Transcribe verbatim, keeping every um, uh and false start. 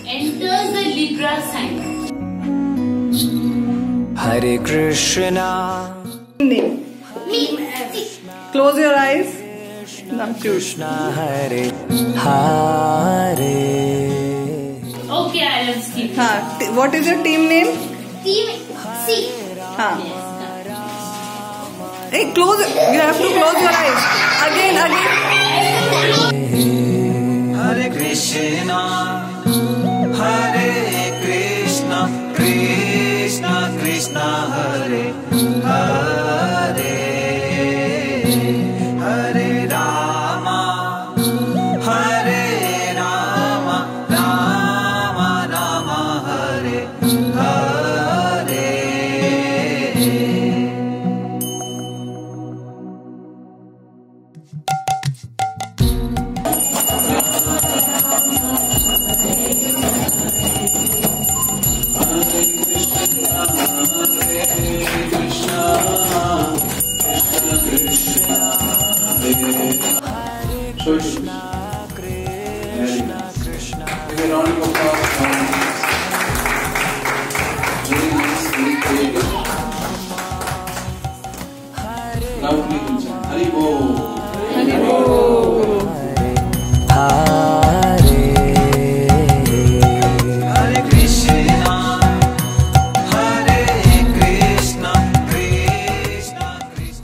enters the Libra sign. Hare Krishna. Name. Close your eyes. Now Krishna Hare Hare. Okay, I have Steve. हाँ, what is your team name? Team C. हाँ. Hey, close. You have to close your eyes. Again, again. Hare Krishna, Hare Krishna, Krishna Krishna Hare Hare, Hare Rama, Hare Rama, Rama Rama Hare Hare. Krishna Krishna Krishna. Give a round of applause.